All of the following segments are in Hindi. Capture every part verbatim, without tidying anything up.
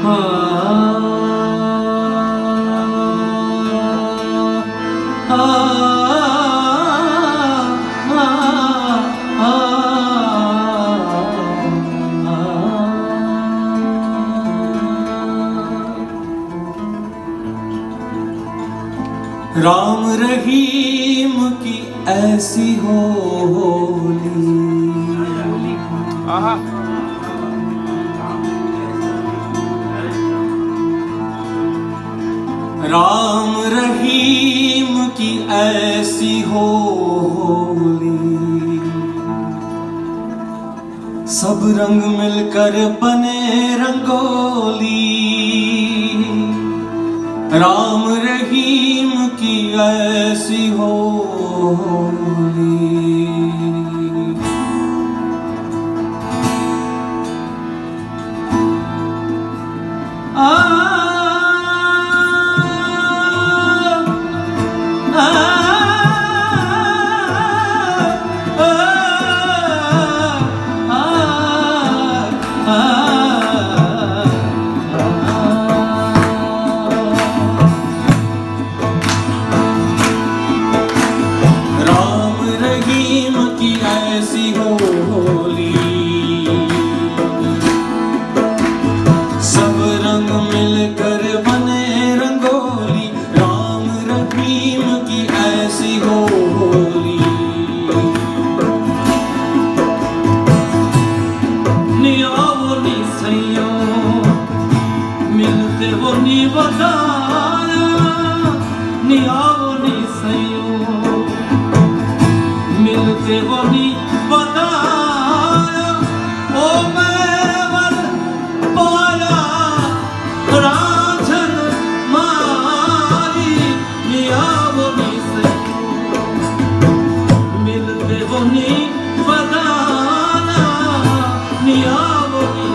राम रहीम की ऐसी होली, राम रहीम की ऐसी होली, सब रंग मिलकर बने रंगोली। राम रहीम की ऐसी होली। आ, आ, मिलते वो नी बताया, ओ मैं वर पाया राझन मारी, निया वो नी सयो मिलते वो नी बताया, निया वो नी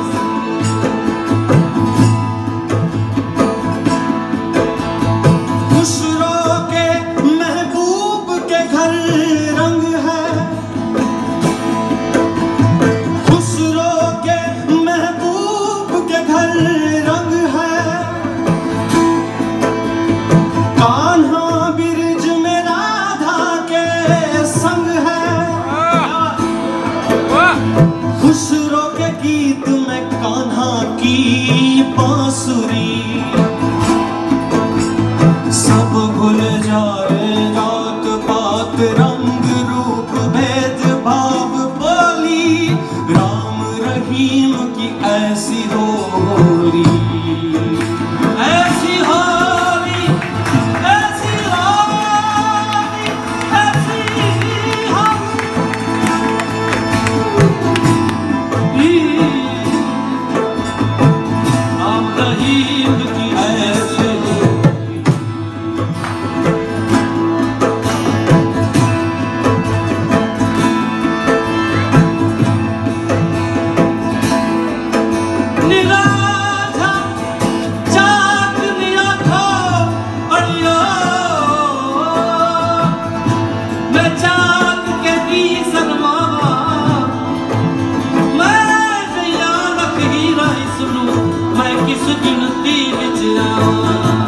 खुशरो के महबूब के घर रंग है, खुशरो के महबूब के घर रंग है, कान्हा बिरज में राधा के संग है, खुशरो के गीत में कान्हा की बांसुरी, सब भूल जाए जात पात रंग रूप भेद भाव बोली, राम रहीम की ऐसी होली, ऐसी होली, ऐसी होली, ऐसी होली, राम रहीम की ऐसी गिनती विच आवां।